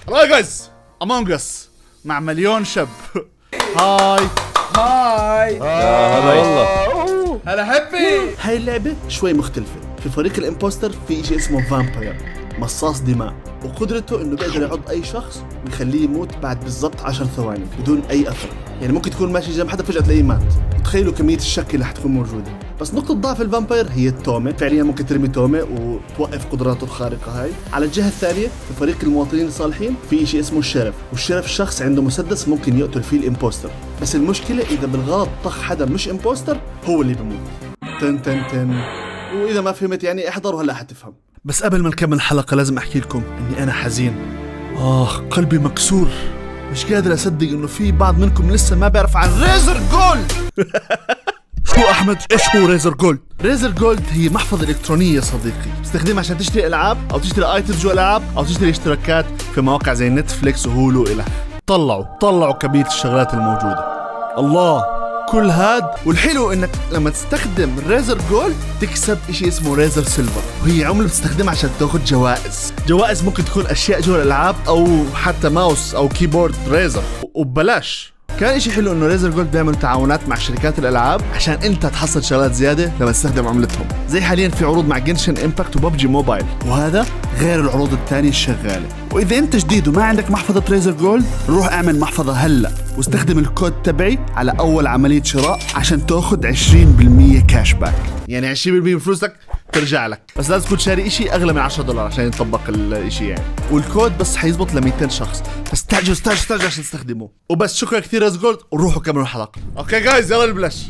هاي جايز، امونج اس مع مليون شاب. هاي هلا والله. هلا هبي. هاي اللعبة شوي مختلفة. في فريق الامبوستر في شيء اسمه فامباير، مصاص دماء، وقدرته انه بيقدر يعض اي شخص ويخليه يموت بعد بالضبط 10 ثواني بدون اي اثر. يعني ممكن تكون ماشي جنب حدا فجأة تلاقيه مات. تخيلوا كمية الشك اللي حتكون موجودة. بس نقطة ضعف الفامباير هي التومة، فعليا ممكن ترمي تومة وتوقف قدراته الخارقة هاي. على الجهة الثانية في فريق المواطنين الصالحين في شيء اسمه الشرف، والشرف شخص عنده مسدس ممكن يقتل فيه الامبوستر، بس المشكلة إذا بالغلط طخ حدا مش امبوستر هو اللي بيموت. تن تن تن. وإذا ما فهمت يعني احضروا هلا حتفهم. بس قبل ما نكمل الحلقة لازم أحكي لكم إني أنا حزين. قلبي مكسور، مش قادر أصدق إنه في بعض منكم لسه ما بيعرف عن ريزر جولد. شو أحمد؟ إيش هو ريزر جولد؟ ريزر جولد هي محفظة إلكترونية يا صديقي، تستخدمها عشان تشتري ألعاب أو تشتري آيتمز جوا الألعاب أو تشتري اشتراكات في مواقع زي نتفليكس وهولو إلى. طلعوا كمية الشغلات الموجودة. الله، كل هاد والحلو انك لما تستخدم ريزر جولد تكسب اشي اسمه ريزر سيلفر، وهي عملة بتستخدمها عشان تاخد جوائز ممكن تكون اشياء جوا الالعاب او حتى ماوس او كيبورد ريزر وببلاش. كان اشي حلو انه ريزر جولد بيعملوا تعاونات مع شركات الالعاب عشان انت تحصل شغلات زياده لما تستخدم عملتهم، زي حاليا في عروض مع جنشن امباكت وببجي موبايل، وهذا غير العروض الثانيه الشغاله. واذا انت جديد وما عندك محفظه ريزر جولد، روح اعمل محفظه هلا واستخدم الكود تبعي على اول عمليه شراء عشان تاخذ 20% كاش باك، يعني 20% من فلوسك ترجع لك، بس لازم تكون شاري اشي اغلى من $10 عشان يطبق الاشي يعني. والكود بس حيزبط ل 200 شخص، بس استعجلوا عشان تستخدموه. وبس شكرا كثير ريزر جولد، وروحوا كملوا الحلقه. اوكي جايز يلا نبلش.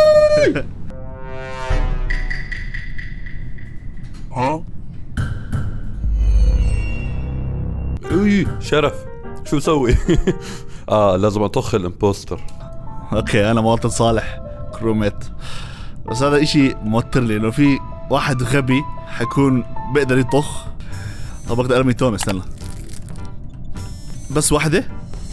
شرف شو سوي؟ لازم اطخ الامبوستر. اوكي انا مواطن صالح كروميت، بس هذا اشي موتر لي انه في واحد غبي حيكون بيقدر يطخ. طب بقدر ارمي توم، استنى بس واحدة.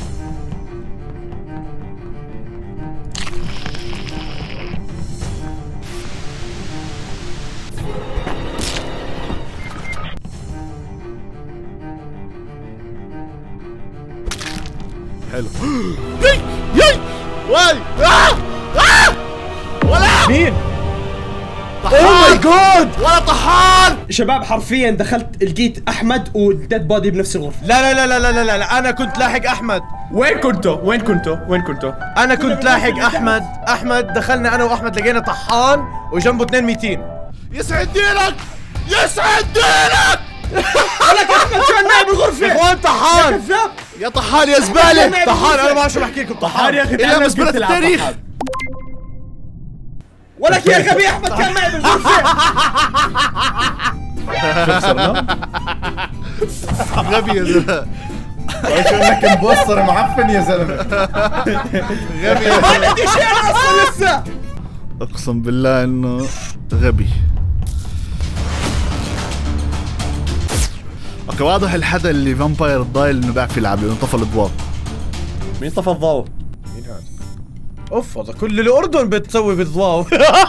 حلو. ياي واي ولا مين؟ طحان. اوه ماي جاد، ولا طحان شباب حرفيا دخلت لقيت احمد والديد بودي بنفس الغرفه. لا انا كنت لاحق احمد. وين كنتوا؟ انا كنت لاحق احمد دخلنا انا واحمد لقينا طحان وجنبه 2 200. يسعد دينك. ولك احمد كان معي بالغرفه يا اخوان طحان يا طحان يا زبالة. طحان انا ما بعرف شو بحكي لكم. طحان يا اخي إلا مسبرة التاريخ. ولك يا غبي احمد كان معي بالغرفه. غبي يا زلمة. ايش انك مبصر معفن يا زلمه. غبي. ما عندي شيء انا اصلا لسه. اقسم بالله انه غبي. اوكي واضح الحدا اللي فامباير الضايل انه بيعرف يلعب لانه طفى الاضواء. مين طفى الضوء؟ مين هذا؟ اوف هذا كل الاردن بتسوي بالضوء.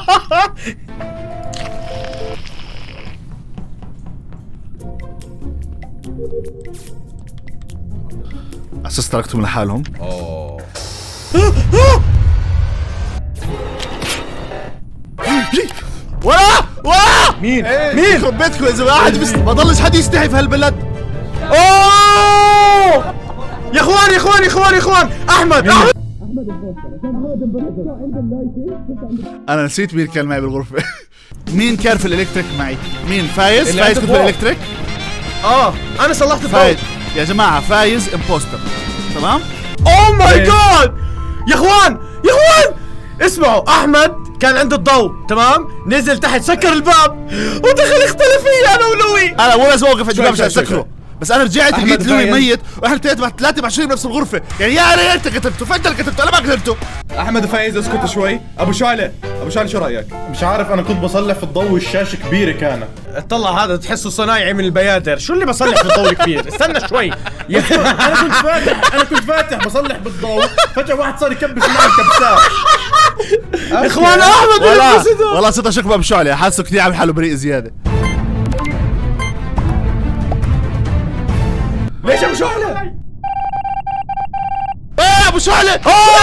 اساس تركتهم لحالهم. ولا مين؟ يخرب بيتكم يا زلمه. قاعد ما ضلش حد يستحي في هالبلد. اوه يا اخوان احمد. انا نسيت مين كان معي بالغرفه. مين كان في الالكتريك معي؟ مين؟ فايز كنت في الالكتريك. انا صلحت فايز الضوء يا جماعه، فايز امبوستر تمام. اوه ماي جاد يا اخوان اسمعوا، احمد كان عنده الضوء تمام، نزل تحت سكر الباب ودخل اختلف فيي انا ولوي. انا مو لازم اوقف الباب عشان اسكره، بس انا رجعت لقيت لوي ميت واحنا ثلاثه مع بنفس الغرفه. يعني يا ريت انت قتلته، فانت اللي قتلته انا ما قتلته. احمد وفايز اسكت شوي. ابو شعله شو رايك؟ مش عارف، انا كنت بصلح في الضوء والشاشه كبيره كانت. طلع هذا تحسه صنايعي من البيادر. شو اللي بصلح في الضوء الكبير؟ استنى شوي. انا كنت فاتح بصلح بالضوء، فجاه واحد صار يكبس معي الكبسات. اخوان احمد والله صرت اشك باب شعلي، حاسه كثير عامل حاله بريء زياده. ليش ابو شعلة؟ ايه ابو شعلة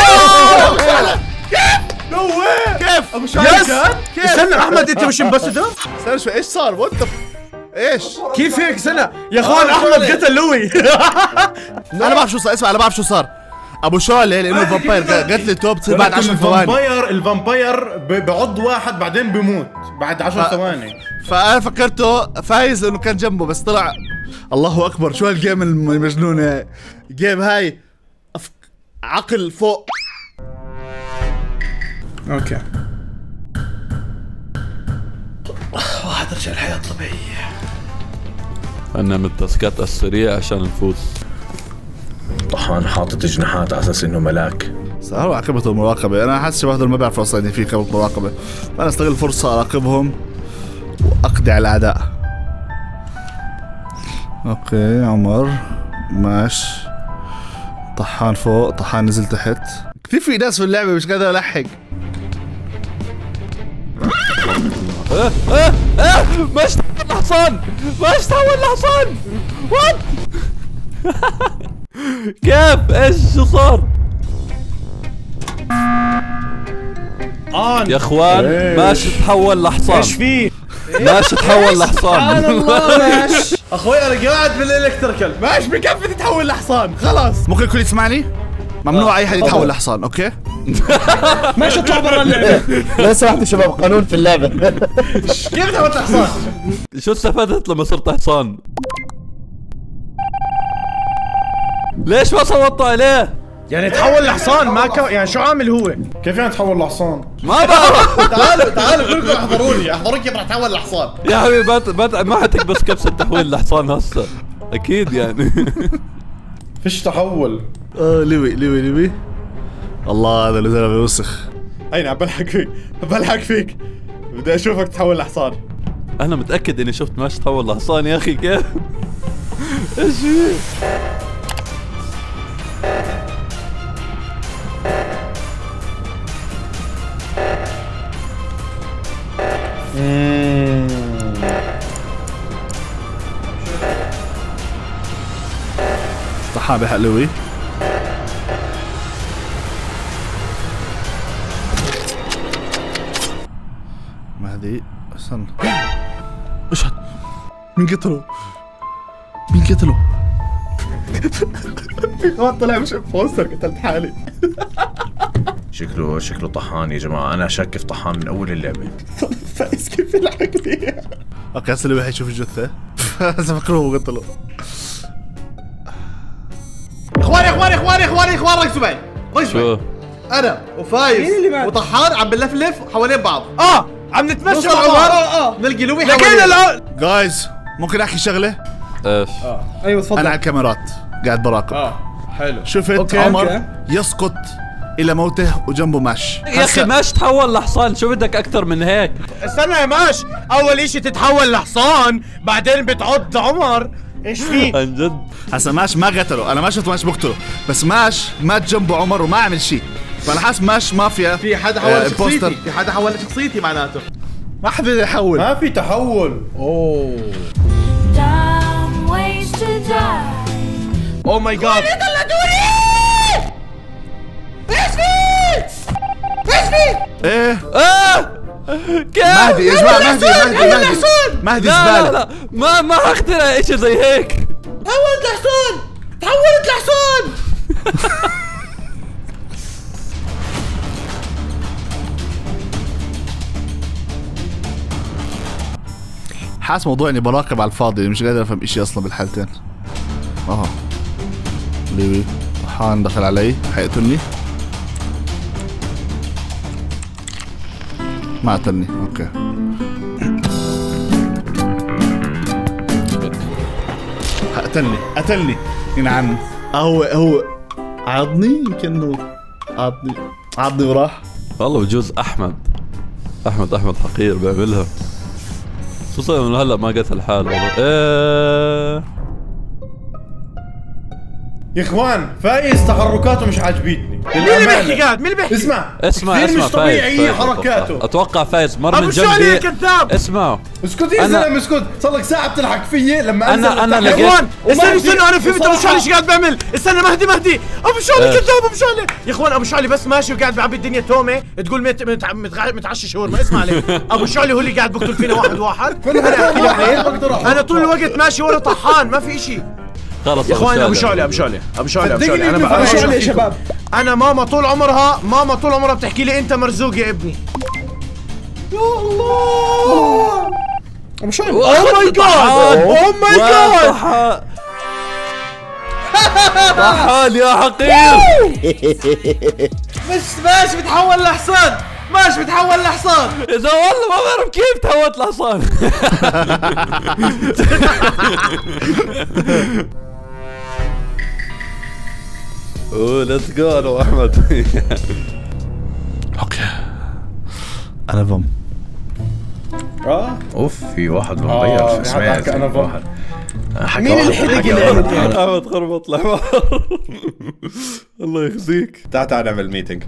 نو واي. كيف ابو شعلة كان؟ كيف استنى احمد انت مش امباسدر؟ استنى شوي ايش صار وات ايش كيف هيك استنى يا اخوان احمد قتل لوي. انا ما بعرف شو صار اسمع انا ما بعرف شو صار ابو شعلة لانه فامباير قتلته بتصير بعد 10 ثواني الفامباير بعض واحد بعدين بموت بعد 10 ثواني. فانا فكرته فايز لانه كان جنبه بس طلع الله اكبر شو هالجيم المجنونه جيم هاي عقل فوق. اوكي واحد رجع الحياة الطبيعية. انا من التاسكات السريع عشان نفوز. طحان حاطط جناحات على اساس انه ملاك. صار عقبته المراقبه انا حاسس شباب ما بيعرفوا اصلا ان في كبه مراقبه فانا استغل الفرصه اراقبهم واقضي على الاعداء. اوكي عمر ماشي طحان فوق طحان نزل تحت كثير في ناس في اللعبه مش قادر الحق. ما اشتغل الحصان ما اشتغل الحصان وات كيف ايش شو صار يا اخوان ماشي تحول لحصان ايش فيه؟ ماشي تحول لحصان ماشي اخوي انا قاعد بالالكتريكال ماش بكفي تتحول لحصان خلاص. ممكن الكل يسمعني؟ ممنوع اي حد يتحول لحصان اوكي؟ ماشي اطلع برا اللعبة. لو سمحتوا شباب قانون في اللعبة. كيف تحولت لحصان؟ شو استفدت لما صرت حصان؟ ليش ما صوتوا عليه؟ يعني تحول لحصان ما يعني شو عامل هو؟ كيف يعني تحول لحصان؟ ما بعرف تعالوا كلكم احضروني كيف رح تحول لحصان. يا حبيبي ما حتكبس كبسة تحويل لحصان هسه اكيد يعني. فيش تحول. لوي الله هذا اللي زلمه وسخ. اين عم بلحق فيك بدي اشوفك تحول لحصان. انا متاكد اني شفت ماشي تحول لحصان يا اخي كيف؟ ايش فيه؟ طحان بحق لوي مهدي استنى اشهد مين قتله؟ طلع مش امبوستر قتلت حالي. شكله طحان يا جماعة. انا شاك في طحان من اول اللعبة. فايز كيف لحقني؟ اوكي هسه لوي حيشوف الجثة. هسه فكره هو قتله. اخواني ركزوا معي. شو؟ انا وفايز وطحان عم بنلفلف حوالين بعض. عم نتمشى مع مع بعض. نلقي لوي لقينا جايز ممكن احكي شغلة؟ ايش؟ ايوه تفضل. انا على الكاميرات قاعد براقب. حلو. شفت أوكي، عمر أوكي. يسقط الى موته وجنبه ماش. يا اخي ماشي تحول لحصان شو بدك اكثر من هيك؟ استنى يا ماش. اول اشي تتحول لحصان بعدين بتعض عمر. ايش فيه؟ عن جد هسا ماش ما قتله انا ما شفت ماش بقتله بس ماش مات جنبه عمر وما عمل شيء فانا حاسس ماش مافيا. في حدا حول شخصيتي في حدا حول شخصيتي معناته. ما حدا يحول. ما في تحول. Dumb ways to die. او ماي جاد. ايه كيف؟ مهدي يا جماعه مهدي لا زباله. لا ما اخترع اشي زي هيك. تحولت لحصان. حاسس موضوع اني براقب على الفاضي مش قادر افهم اشي اصلا بالحالتين. ليوي طحان دخل علي حيقتلني. ما قتلني اوكي. قتلني ينعم. هو عضني يمكن انه عضني وراح. والله بجوز احمد حقير بيعملها خصوصا انه هلا ما قتل حاله والله. يا اخوان فايز تحركاته مش عاجبتني. مين اللي بيحكي قاعد؟ مين اللي بيحكي؟ اسمع اسمع كثير اسمع مش طبيعي فايز حركاته. اتوقع فايز مر من ابو شعلي جنبي. كذاب. اسمعوا اسكت يا زلمه اسكت، صار لك ساعه بتلحق فيي لما أنا يا لقيت- اخوان استنوا انا فهمت ابو شعلي ايش قاعد بيعمل. استنى مهدي ابو شعلي كذاب. ابو شعلي يا اخوان ابو شعلي بس ماشي وقاعد بعبي الدنيا تومه تقول متعشي شاورما. اسمع علي ابو شعلي هو اللي قاعد بقتل فينا واحد. انا طول الوقت ماشي ورا طحان ما في شيء. خلص يا اخوان ابو شعلي انا ابو شعلي يا شباب. انا ماما طول عمرها بتحكي لي انت مرزوق يا ابني. يا الله ابو شعلي اوه ماي جاد طحال يا حقير. ماشي بتحول لحصان. اذا والله ما بعرف كيف تحولت لحصان. اوه ليتس جو انا واحمد. اوكي انا فم. اوف في واحد في حد حكى انا فم. مين الحرق اللي عمل احمد خربط الحوار. الله يخزيك. تعال نعمل ميتنج.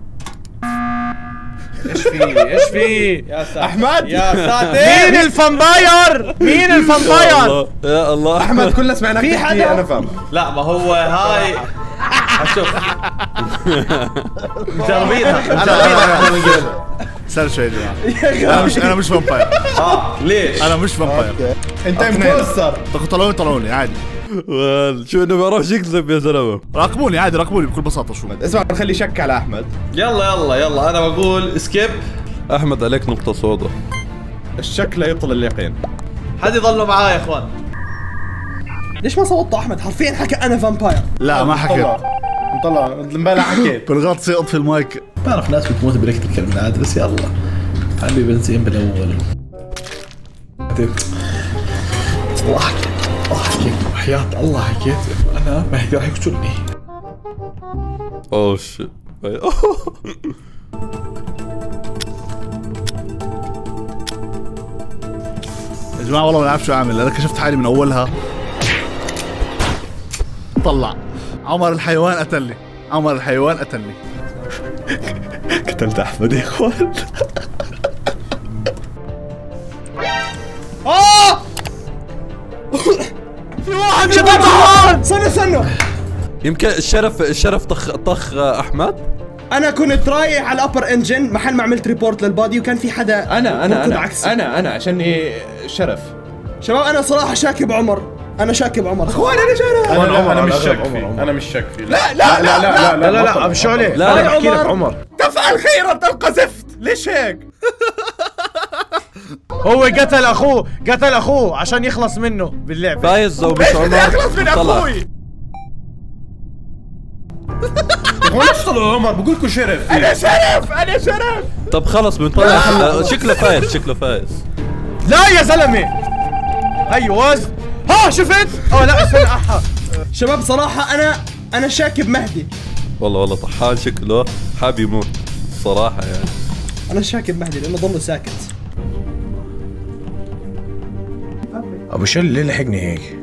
ايش في احمد يا ساتر. مين الفامباير يا الله احمد كلنا سمعناك في تحكي حدا؟ انا فاهم. لا ما هو هاي شوف استنى شوي يا جماعه. انا مش فامباير. ليش؟ انا مش فامباير. انت امبوستر. طلعوني عادي. شو انه بيعرفش يكذب يا زلمه. راقبوني عادي راقبوني بكل بساطه. شو اسمع نخلي شك على احمد. يلا انا بقول سكيب. احمد عليك نقطه سوداء. الشك لا يبطل اليقين. حد يضلوا معاي يا اخوان. ليش ما صوتوا احمد؟ حرفيا حكى انا فامباير. لا ما حكيت. طلع امبارح حكيت. بالغلط سيقط في المايك. بعرف ناس بتموت بالكتريكال بس يلا حبي بنزين بالاول. والله حكيت وحياة الله حكيت انا ما حد راح يقتلني. اوه شيت. يا جماعه والله ما بعرف شو اعمل. انا كشفت حالي من اولها. طلع عمر الحيوان قتلني. قتلت احمد يا اخوان. في واحد شباب طحان. استنوا يمكن الشرف طخ احمد. انا كنت رايح على الابر انجن محل ما عملت ريبورت للبادي وكان في حدا انا عشاني شرف. شباب انا صراحه شاكب عمر. اخوان انا شرف. انا مش شك فيه. لا ابو شعلي لا، انا بحكي لك عمر. تفعل خيرا تلقى زفت. ليش هيك؟ هو قتل اخوه عشان يخلص منه باللعبه. فايز ومش عمر. اخلص من طلع. اخوي. هو ليش طلعوا عمر؟ بقول لكم شرف. انا شرف. طب خلص بنطلع شكله فايز. لا يا زلمه ايوه ها شفت؟ لا استنى شباب صراحه انا شاكب مهدي. والله طحال شكله حاب يموت صراحه يعني. انا شاكب مهدي لانه ضله ساكت. ابو شل ليه لحقني هيك؟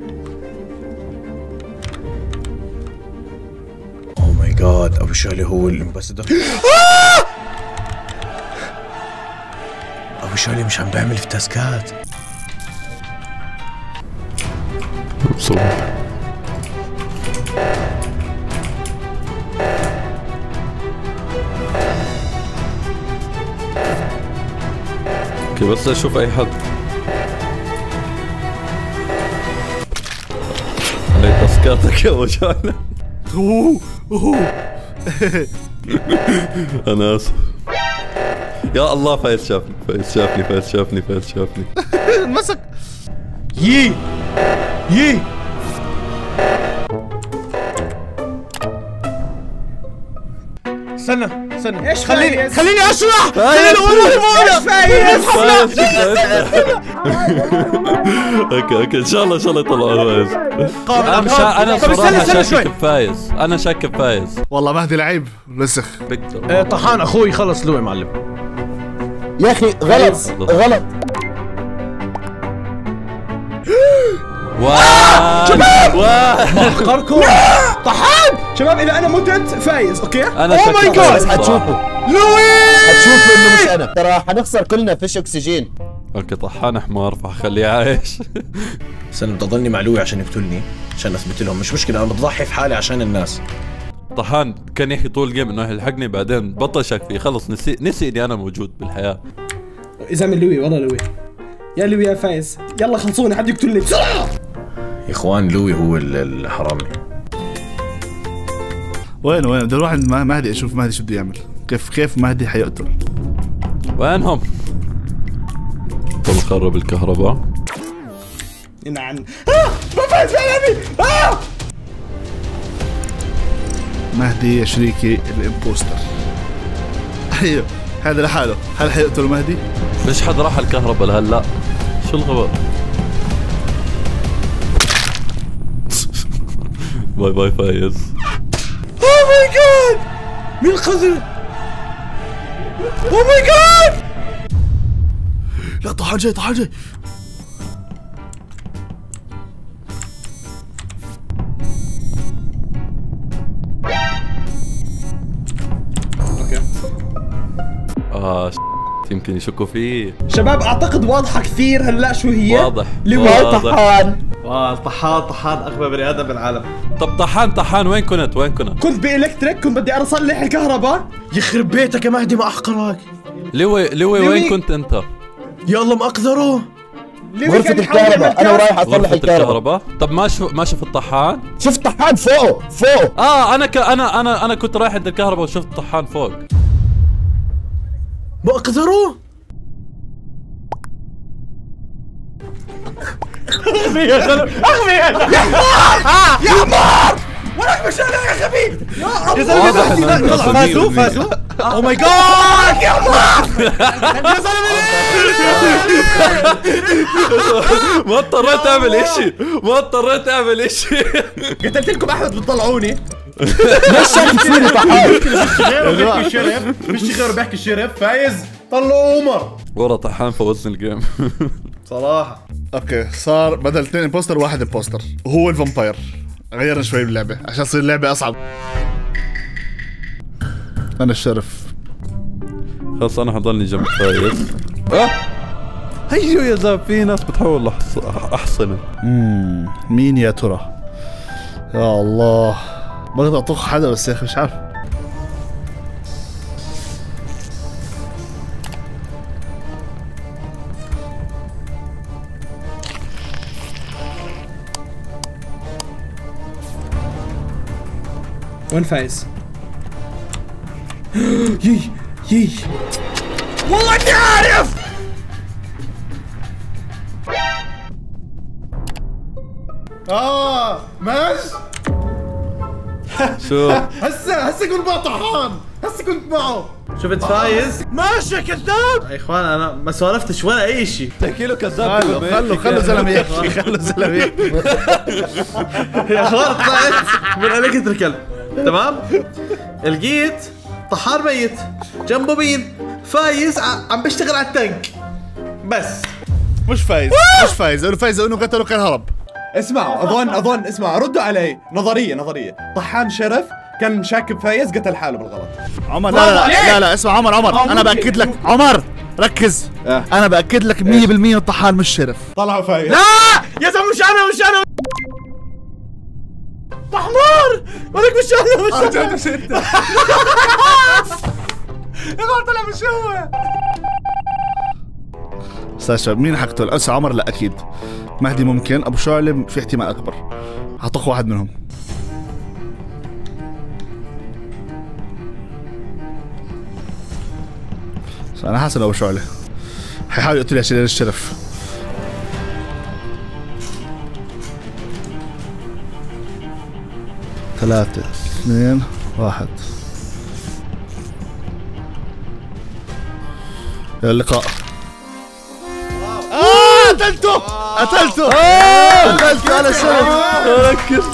اوه ماي جاد ابو شالي هو الامباسادور. ابو شالي مش عم بيعمل في تاسكات. اوكي بس اشوف اي حد. علي تاسكاتك يا وجعنا. انا اسف. يا الله فايز شافني. مسك. يي استنى ايش خليني فايز؟ اشرح. فايز. ايش اوكي ان شاء الله يطلعوا فايز. انا صراحه شاك بفايز. والله مهدي لعيب رسخ. طحان اخوي خلص له يا معلم. يا اخي غلط احقركم. طحان شباب اذا انا متت فايز اوكي. انا اوه ماي جاد حتشوفوا لوي حتشوفوا انه مش انا، ترى حنخسر كلنا فيش اكسجين. اوكي طحان حمار فخليه عايش. بس انا بدي اضلني مع لوي عشان يقتلني، عشان اثبت لهم مش مشكله، انا بضحي في حالي عشان الناس. طحان كان يحكي طول الجيم انه يلحقني بعدين بطل شك فيه، خلص نسي اني انا موجود بالحياه. اذا من لوي والله لوي يا لوي يا فايز يلا خلصوني حد يقتلني بسرعه. يا اخوان لوي هو الحرامي. وين بدي اروح عند مهدي اشوف مهدي شو بده يعمل، كيف مهدي حيقتل. وينهم؟ طب خرب الكهرباء. نعم ما فايز فيني. مهدي يا شريكي الامبوستر. ايوه هذا لحاله، هل حيقتل مهدي؟ ليش حد راح الكهرباء لهلا؟ شو الغباء؟ باي باي فايز. اوه ماي جاد مين قتل؟ اوه ماي جاد لا طحان جاي طحان جاي. يمكن يشكوا فيه. شباب اعتقد واضحه كثير هلا شو هي. واضح لواء طحان. طحان اغبى بني ادم بالعالم. طب طحان وين كنت؟ كنت بالكتريك، كنت بدي اصلح الكهرباء. يخرب بيتك يا مهدي ما احقرك. لوي وين كنت انت؟ يا الله مأقذره. غرفة الكهرباء انا ورايح اصلح الكهرباء. طب ما شفت طحان؟ شفت طحان فوق. انا كنت رايح عند الكهرباء وشفت طحان فوق. مأقذره. اغبي يا زلمه اغبي يا حمار ولك مش انا يا خبيث يا زلمه. فازوا او ماي جاد يا حمار يا زلمه. ما اضطريت اعمل اشي. قتلت لكم احمد بتطلعوني. ليش شايف فيني طحان؟ مش غيره بيحكي الشرف فايز طلعوا عمر. ورا طحان فوزني الجيم. صراحه اوكي صار بدل 2 امبوستر 1 امبوستر وهو الفامباير. غيرنا شوي باللعبه عشان تصير اللعبه اصعب. انا الشرف. خلص انا حضلني جنب فايز. هيو يا زلمه في ناس بتحول احصنه. مين يا ترى؟ يا الله بقدر اطخ حدا بس يا اخي مش عارف. وين فايز؟ يي والله اني عارف. ماش شو؟ هسه كنت مع طحان، هسه كنت معه. شفت فايز؟ ماشي يا كذاب. يا اخوان انا ما سولفتش ولا اي شيء. تحكي له كذاب. خلوا زلمه يحكي خلوا زلمه يحكي. يا اخوان طلعت من الكتريكال تمام؟ لقيت طحان ميت جنبه مين؟ فايز عم بيشتغل على التانك بس. مش فايز لانه فايز لانه قتلوا كان هرب. اسمعوا اظن اسمع ردوا علي. نظريه طحان شرف كان شاكب فايز قتل حاله بالغلط. عمر لا اسمع عمر انا باكد لك. عمر ركز. انا باكد لك 100% الطحان مش شرف. طلعوا فايز. لا يا زلمه مش انا حمار ولك مش انا مش انت. يا طلع مش هو. استاذ شباب مين حقتل؟ اسا عمر لا اكيد. مهدي ممكن، ابو شعلم في احتمال اكبر. هطخ واحد منهم. انا حاسس ابو شعلة حيحاول يقتل عشان الشرف. ثلاثة 2 1 الى اللقاء. قتلته على الشرف. ركزت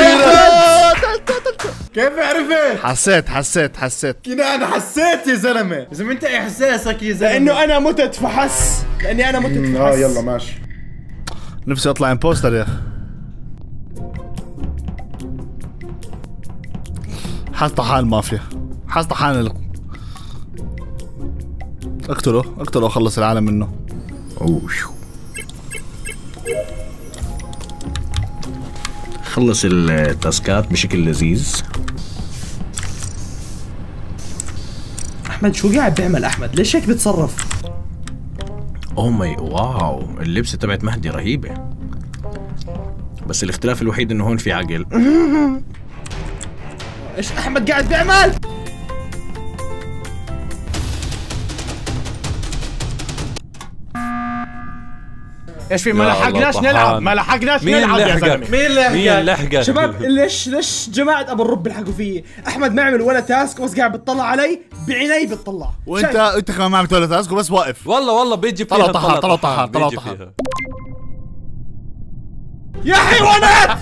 كيف عرفت؟ حسيت كنا انا حسيت يا زلمه. اذا انت احساسك يا زلمه لانه انا متت فحس. لاني انا متت فحس. يلا ماشي. نفسي اطلع امبوستر يا اخي. حاس طحان المافيا، حاس طحان اقتله وخلص العالم منه. اوه خلص التاسكات بشكل لذيذ. احمد شو قاعد بيعمل احمد؟ ليش هيك بتصرف؟ اوه ماي واو، اللبسه تبعت مهدي رهيبه، بس الاختلاف الوحيد انه هون في عقل. ايش احمد قاعد بيعمل؟ ايش في؟ ما لحقناش نلعب، ما لحقناش نلعب يا زلمه. مين اللي لحقك؟ شباب ليش جماعة ابو الرب بيلحقوا فيي؟ احمد ما عمل ولا تاسك، بس قاعد بتطلع علي بعيني بتطلع. وانت كمان ما عملت ولا تاسك وبس واقف. والله بيجي فيها. طلع طحان. يا حيوانات.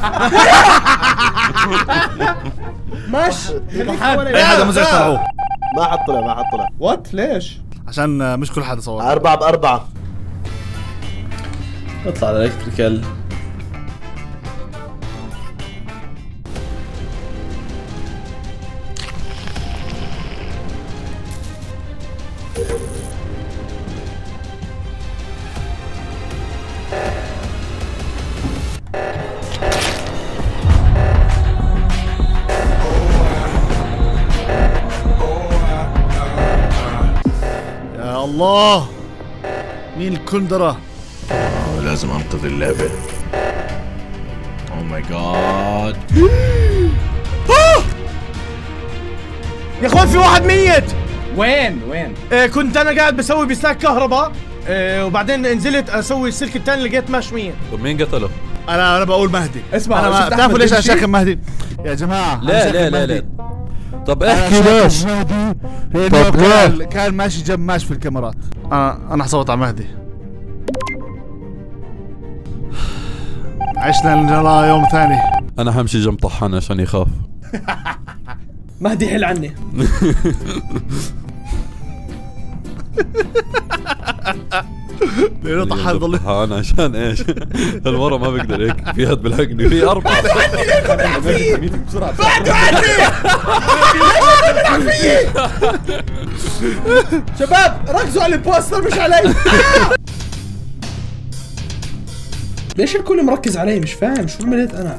ماشي هذا مزعج طلعوه. ما حط طلع. وات ليش؟ عشان مش كل حدا صور. 4 ب4. اطلع على الكتريكال. يا الله مين الكندرة؟ لازم انقذ اللعبه. اوه ماي جاد. يا اخوان في واحد ميت. وين؟ كنت انا قاعد بسوي بسلاك كهرباء، وبعدين نزلت اسوي السلك الثاني لقيت ماش ميت. طب مين قتله؟ انا بقول مهدي. اسمع انا بتعرفوا ليش انا شاكل مهدي؟ يا جماعة لا طب احكي ليش؟ لانه كان ماشي جنب ماشي في الكاميرات. انا حصوت على مهدي. عشنا نرى يوم ثاني. انا همشي جنب طحان عشان يخاف. مهدي حل عني. لانه طحان ضل طحان عشان ايش؟ المرة ما بقدر هيك، في هاد بلحقني في 4. بعدوا عني. شباب ركزوا على البوستر مش علي. ليش الكل مركز علي؟ مش فاهم شو عملت انا.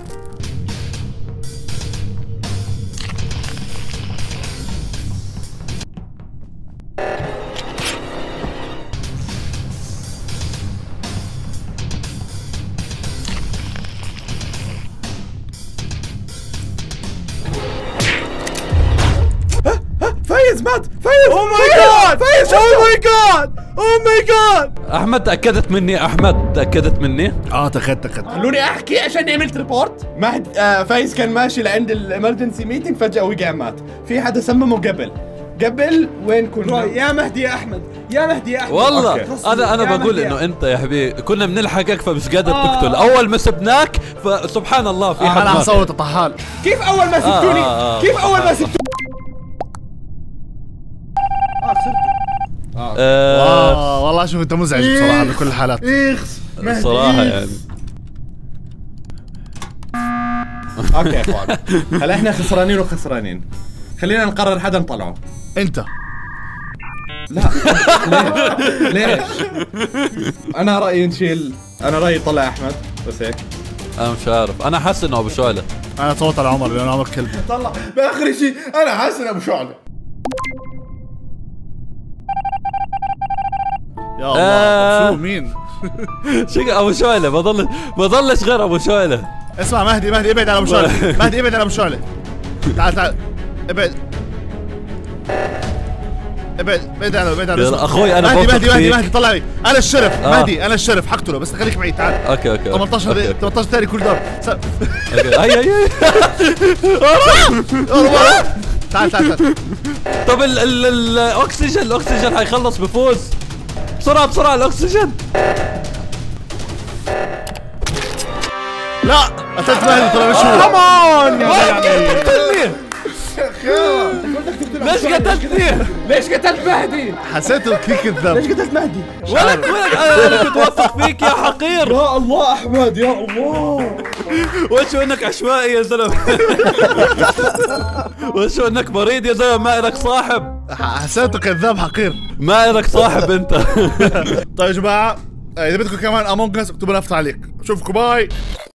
فايز مات. اوه ماي جاد. اوه ماي جاد. احمد تاكدت مني. تاكدت. خلوني احكي عشان عملت ريبورت. مهد فايز كان ماشي لعند الامرجنسي ميتنج، فجأة وقع مات. في حدا سممه قبل وين كنا؟ يا مهدي يا احمد. والله انا بقول انه انت يا حبيبي كنا بنلحقك فمش قادر تقتل. اول ما سبناك فسبحان الله في حد انا مات. حصوت طحان. كيف اول ما سبتوني؟ والله شوف انت مزعج بصراحه بكل الحالات. صراحه يعني. اوكي يا اخوان، هلا احنا خسرانين. خلينا نقرر حدا نطلعه. انت. لا ليش؟ انا رايي نشيل. انا رايي طلع احمد بس هيك. انا مش عارف، انا حاسس انه ابو شعلة. انا صوت على عمر لانه عمر كلب. طلع باخر شيء انا حاسس ابو شعلة. يا الله شو مين؟ شو ابو شعلة؟ بضلش غير ابو شعلة. اسمع مهدي ابعد عن ابو شعلة. مهدي ابعد عن ابو شعلة. تعال ابعد عن اخوي انا مهدي طلع لي. انا الشرف. مهدي انا الشرف حقتله بس خليك معي. تعال. اوكي 18 ثانية كل دور. هي تعال. طب الاكسجين حيخلص بفوز. بسرعة الاكسجين. لا قتلت مهدي طلع مش هو. كمان ليش قتلتني؟ ليش قتلت مهدي؟ حسيته كيك الذنب. ليش قتلت مهدي؟ ولك انا كنت واثق فيك يا حقير. يا الله احمد يا الله. وشو انك عشوائي يا زلمه. وشو انك مريض يا زلمه، ما لك صاحب. حسيته كذاب حقير. ما لك صاحب انت. طيب يا جماعه اذا بدكم كمان امونج اس اكتبوا لنا في تعليق. اشوفكم باي.